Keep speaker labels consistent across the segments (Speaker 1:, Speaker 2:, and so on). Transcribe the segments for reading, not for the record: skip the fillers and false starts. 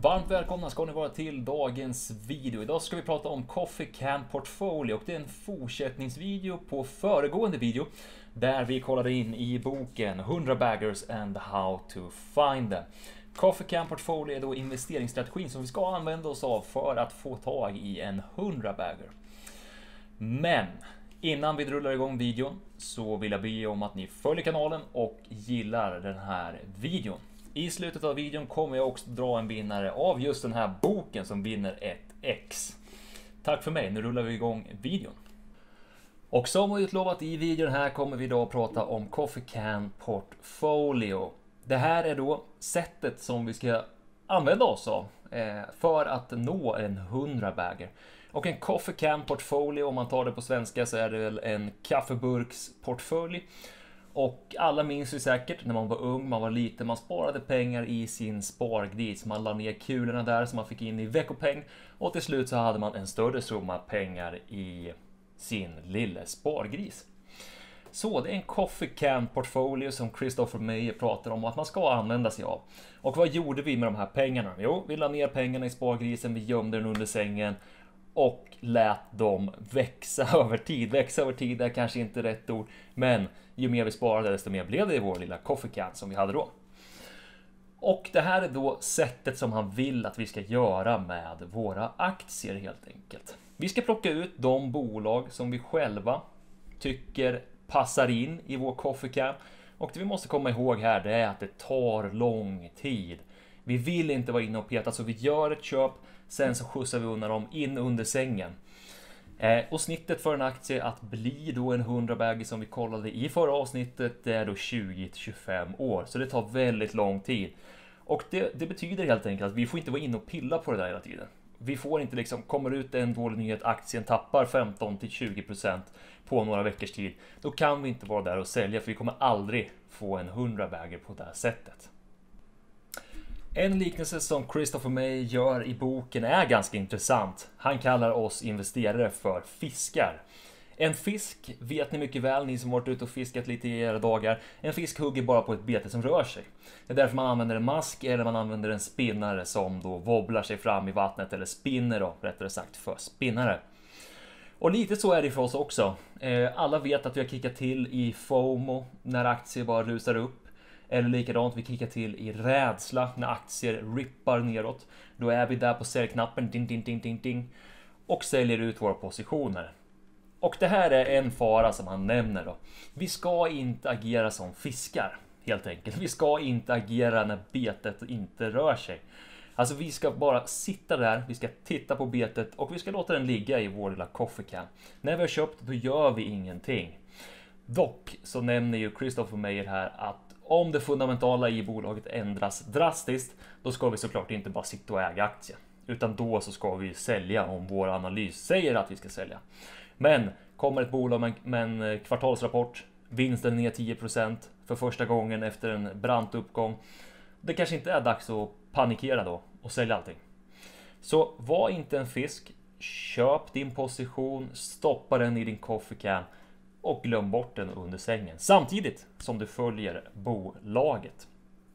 Speaker 1: Varmt välkomna ska ni vara till dagens video. Idag ska vi prata om Coffee Can Portfolio och det är en fortsättningsvideo på föregående video där vi kollade in i boken 100 baggers and how to find them. Coffee Can Portfolio är då investeringsstrategin som vi ska använda oss av för att få tag i en 100 bagger. Men innan vi rullar igång videon så vill jag be om att ni följer kanalen och gillar den här videon. I slutet av videon kommer jag också dra en vinnare av just den här boken som vinner ett X. Tack för mig, nu rullar vi igång videon. Och som utlovat i videon här kommer vi då att prata om Coffee Can Portfolio. Det här är då sättet som vi ska använda oss av för att nå en 100 bagger. Och en Coffee Can Portfolio, om man tar det på svenska, så är det väl en kaffeburksportfölj. Och alla minns ju säkert när man var ung, man var liten, man sparade pengar i sin spargris. Man la ner kulorna där som man fick in i veckopeng. Och till slut så hade man en större summa pengar i sin lilla spargris. Så det är en Coffee Can Portfolio som Christopher Meyer pratar om att man ska använda sig av. Och vad gjorde vi med de här pengarna? Jo, vi la ner pengarna i spargrisen, vi gömde den under sängen. Och lät dem växa över tid. Växa över tid är kanske inte rätt ord. Men ju mer vi sparade desto mer blev det i vår lilla coffee can som vi hade då. Och det här är då sättet som han vill att vi ska göra med våra aktier helt enkelt. Vi ska plocka ut de bolag som vi själva tycker passar in i vår coffee can. Och det vi måste komma ihåg här, det är att det tar lång tid. Vi vill inte vara inne och peta, så vi gör ett köp. Sen så skjutsar vi undan dem in under sängen. Och snittet för en aktie att bli då en 100 bagger som vi kollade i förra avsnittet, det är då 20-25 år. Så det tar väldigt lång tid. Och det betyder helt enkelt att vi får inte vara inne och pilla på det där hela tiden. Vi får inte liksom, kommer ut en dålig nyhet, aktien tappar 15-20% på några veckors tid. Då kan vi inte vara där och sälja, för vi kommer aldrig få en 100 bagger på det här sättet. En liknelse som Christopher Meyer gör i boken är ganska intressant. Han kallar oss investerare för fiskar. En fisk, vet ni mycket väl, ni som varit ute och fiskat lite i era dagar. En fisk hugger bara på ett bete som rör sig. Det är därför man använder en mask eller man använder en spinnare som då wobblar sig fram i vattnet, eller spinner då, rättare sagt, för spinnare. Och lite så är det för oss också. Alla vet att vi har kickat till i FOMO när aktier bara rusar upp. Eller likadant, vi kickar till i rädsla när aktier rippar neråt. Då är vi där på säljknappen, ding, ding, ding, ding, ding, och säljer ut våra positioner. Och det här är en fara som han nämner då. Vi ska inte agera som fiskar, helt enkelt. Vi ska inte agera när betet inte rör sig. Alltså vi ska bara sitta där, vi ska titta på betet och vi ska låta den ligga i vår lilla coffee can. När vi har köpt, då gör vi ingenting. Dock så nämner ju Christopher Meyer här att om det fundamentala i bolaget ändras drastiskt, då ska vi såklart inte bara sitta och äga aktier. Utan då så ska vi sälja om vår analys säger att vi ska sälja. Men kommer ett bolag med en kvartalsrapport, vinsten ner 10% för första gången efter en brant uppgång. Det kanske inte är dags att panikera då och sälja allting. Så var inte en fisk, köp din position, stoppa den i din coffee can. Och glöm bort den under sängen. Samtidigt som du följer bolaget.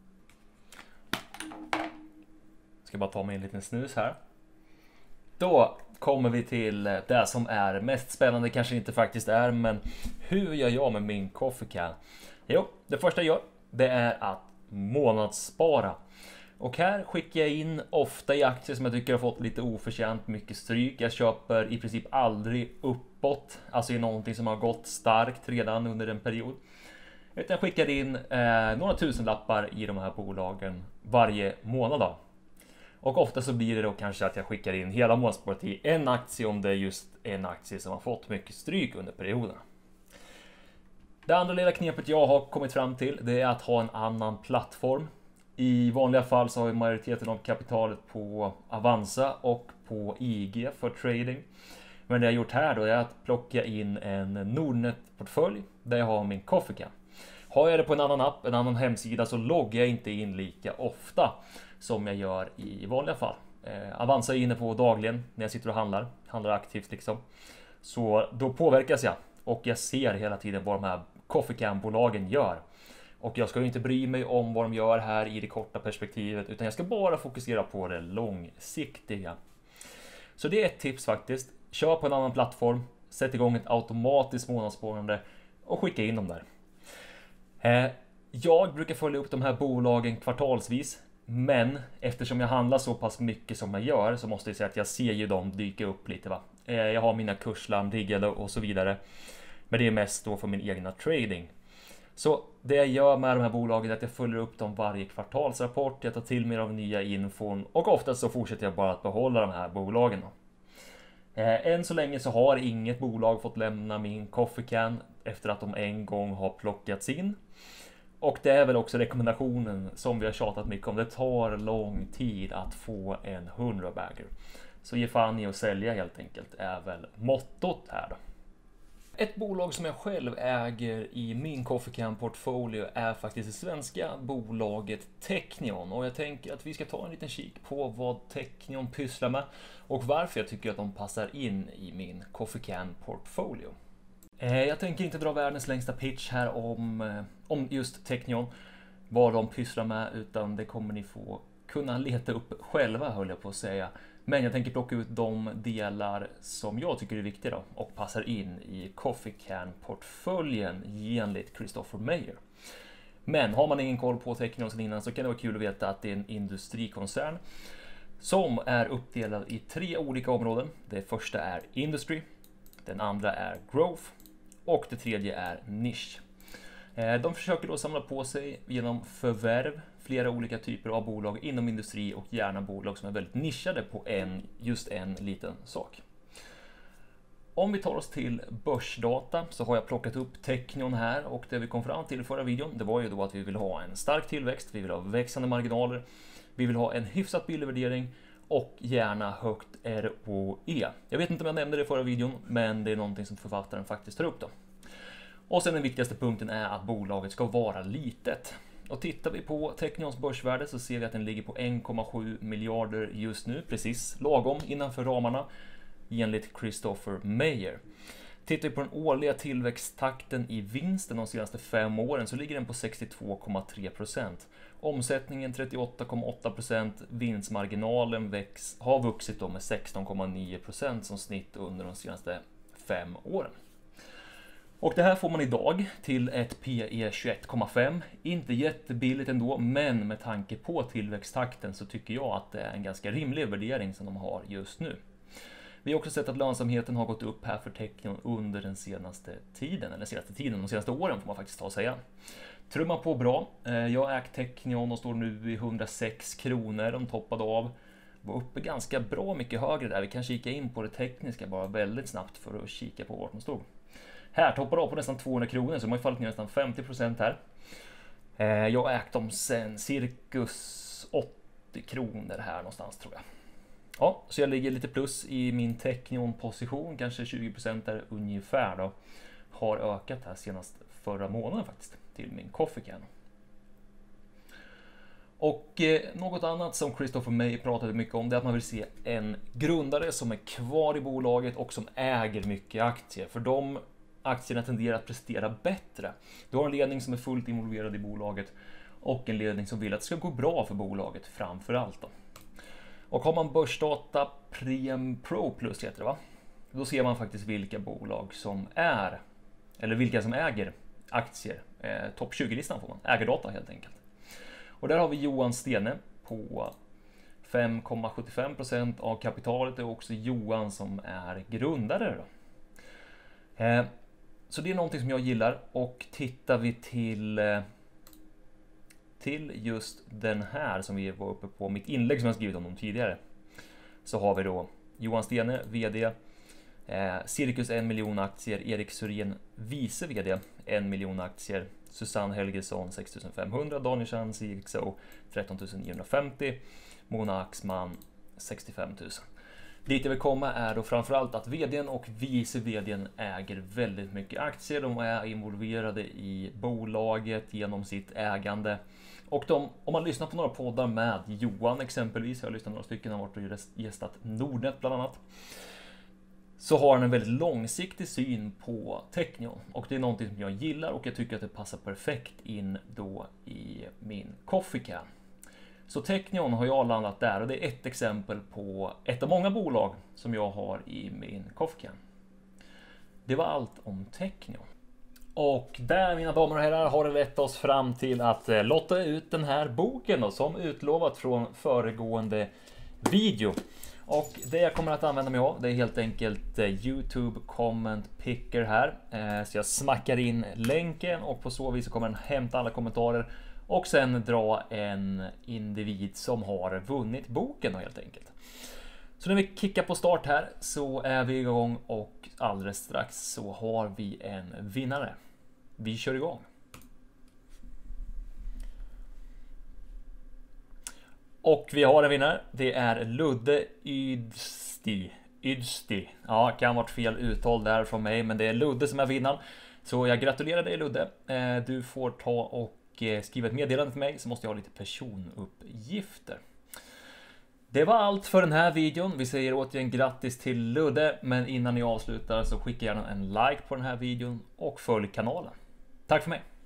Speaker 1: Ska bara ta mig en liten snus här. Då kommer vi till det som är mest spännande. Kanske inte faktiskt är. Men hur gör jag med min coffee can? Jo, det första jag gör, det är att månadsspara. Och här skickar jag in ofta i aktier som jag tycker har fått lite oförtjänt mycket stryk. Jag köper i princip aldrig uppåt, alltså i någonting som har gått starkt redan under en period. Utan jag skickar in några tusenlappar i de här bolagen varje månad då. Och ofta så blir det då kanske att jag skickar in hela månadsspåret i en aktie om det är just en aktie som har fått mycket stryk under perioden. Det andra lilla knepet jag har kommit fram till, det är att ha en annan plattform. I vanliga fall så har vi majoriteten av kapitalet på Avanza och på IG för trading. Men det jag har gjort här då är att plocka in en Nordnet-portfölj där jag har min coffee can. Har jag det på en annan app, en annan hemsida, så loggar jag inte in lika ofta som jag gör i vanliga fall. Avanza är inne på dagligen när jag sitter och handlar aktivt liksom. Så då påverkas jag och jag ser hela tiden vad de här coffee can-bolagen gör. Och jag ska ju inte bry mig om vad de gör här i det korta perspektivet, utan jag ska bara fokusera på det långsiktiga. Så det är ett tips faktiskt. Kör på en annan plattform, sätt igång ett automatiskt månadssparande och skicka in dem där. Jag brukar följa upp de här bolagen kvartalsvis, men eftersom jag handlar så pass mycket som jag gör så måste jag säga att jag ser ju dem dyka upp lite va. Jag har mina kurslarm riggade och så vidare, men det är mest då för min egna trading. Så det jag gör med de här bolagen är att jag följer upp dem varje kvartalsrapport, jag tar till mig av nya infon och oftast så fortsätter jag bara att behålla de här bolagen. Än så länge så har inget bolag fått lämna min coffee can efter att de en gång har plockats in. Och det är väl också rekommendationen som vi har tjatat mycket om. Det tar lång tid att få en 100-bagger. Så ge fan i att sälja helt enkelt är väl mottot här då. Ett bolag som jag själv äger i min Coffee Can portfolio är faktiskt det svenska bolaget Teqnion. Och jag tänker att vi ska ta en liten kik på vad Teqnion pysslar med och varför jag tycker att de passar in i min Coffee Can portfolio. Jag tänker inte dra världens längsta pitch här om just Teqnion, vad de pysslar med, utan det kommer ni få kunna leta upp själva höll jag på att säga. Men jag tänker plocka ut de delar som jag tycker är viktiga då, och passar in i Coffee Can-portföljen enligt Christopher Meyer. Men har man ingen koll på Teqnion sedan innan så kan det vara kul att veta att det är en industrikoncern som är uppdelad i 3 olika områden. Det första är Industry, den andra är Growth och det tredje är Niche. De försöker då samla på sig genom förvärv flera olika typer av bolag inom industri och gärna bolag som är väldigt nischade på just en liten sak. Om vi tar oss till börsdata så har jag plockat upp Teqnion här, och det vi kom fram till i förra videon det var ju då att vi vill ha en stark tillväxt, vi vill ha växande marginaler, vi vill ha en hyfsat billig värdering och gärna högt ROE. Jag vet inte om jag nämnde det i förra videon, men det är någonting som författaren faktiskt tar upp då. Och sen den viktigaste punkten är att bolaget ska vara litet. Och tittar vi på Teqnions börsvärde så ser vi att den ligger på 1,7 miljarder just nu, precis lagom innanför ramarna enligt Christopher Meyer. Tittar vi på den årliga tillväxttakten i vinsten de senaste 5 åren så ligger den på 62,3%. Omsättningen 38,8%, vinstmarginalen har vuxit då med 16,9% som snitt under de senaste 5 åren. Och det här får man idag till ett PE 21,5. Inte jättebilligt ändå, men med tanke på tillväxttakten så tycker jag att det är en ganska rimlig värdering som de har just nu. Vi har också sett att lönsamheten har gått upp här för Teqnion under den senaste tiden, de senaste åren får man faktiskt ta och säga. Trummar på bra. Jag har ägt Teqnion och står nu i 106 kronor. De toppade av, var uppe ganska bra mycket högre där. Vi kan kika in på det tekniska bara väldigt snabbt för att kika på vart de stod. Här toppar av på nästan 200 kronor, så de har fallit ner nästan 50% här. Jag har ägt dem sen cirkus 80 kronor här någonstans tror jag. Ja, så jag ligger lite plus i min Teqnion-position, kanske 20% där ungefär då. Har ökat här senast förra månaden faktiskt till min Coffee Can. Och något annat som Christopher May pratade mycket om det är att man vill se en grundare som är kvar i bolaget och som äger mycket aktier. För de aktierna tenderar att prestera bättre. Du har en ledning som är fullt involverad i bolaget och en ledning som vill att det ska gå bra för bolaget framför allt då. Och har man börsdata Prem Pro Plus heter det va? Då ser man faktiskt vilka bolag som vilka som äger aktier. Topp 20-listan får man, ägardata helt enkelt. Och där har vi Johan Stene på 5,75% av kapitalet. Det är också Johan som är grundare då. Så det är någonting som jag gillar, och tittar vi till just den här som vi var uppe på mitt inlägg som jag skrivit om dem tidigare, så har vi då Johan Stene, VD, Cirkus 1 miljon aktier, Erik Syrén, vice VD, 1 miljon aktier, Susanne Helgesson 6500, Daniel Chan, CXO 13 950, Mona Axman 65 000. Dit jag vill komma är då framförallt att vdn och vice vdn äger väldigt mycket aktier. De är involverade i bolaget genom sitt ägande. Och om man lyssnar på några poddar med Johan exempelvis, jag har lyssnat på några stycken, har varit och gästat Nordnet bland annat, så har han en väldigt långsiktig syn på Technion. Och det är någonting som jag gillar och jag tycker att det passar perfekt in då i min Coffee Can. Så Technion har jag landat där och det är ett exempel på ett av många bolag som jag har i min Coffee Can. Det var allt om Technion. Och där, mina damer och herrar, har det lett oss fram till att lotta ut den här boken då, som utlovat från föregående video. Och det jag kommer att använda mig av, det är helt enkelt YouTube Comment Picker här. Så jag smackar in länken och på så vis kommer den hämta alla kommentarer och sen dra en individ som har vunnit boken då, helt enkelt. Så när vi kickar på start här så är vi igång och alldeles strax så har vi en vinnare. Vi kör igång. Och vi har en vinnare. Det är Ludde Ydsti. Ja, kan ha varit fel uttal där från mig, men det är Ludde som är vinnaren. Så jag gratulerar dig, Ludde. Du får ta och skriva ett meddelande till mig, så måste jag ha lite personuppgifter. Det var allt för den här videon. Vi säger återigen grattis till Ludde, men innan ni avslutar så skicka gärna en like på den här videon och följ kanalen. Tack för mig!